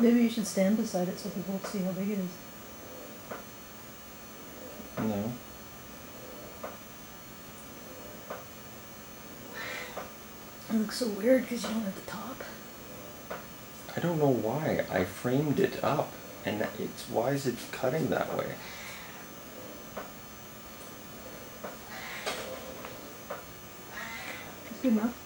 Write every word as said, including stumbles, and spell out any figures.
Maybe you should stand beside it so people see how big it is. No. It looks so weird because you don't have the top. I don't know why. I framed it up, and it's why is it cutting that way? It's good enough.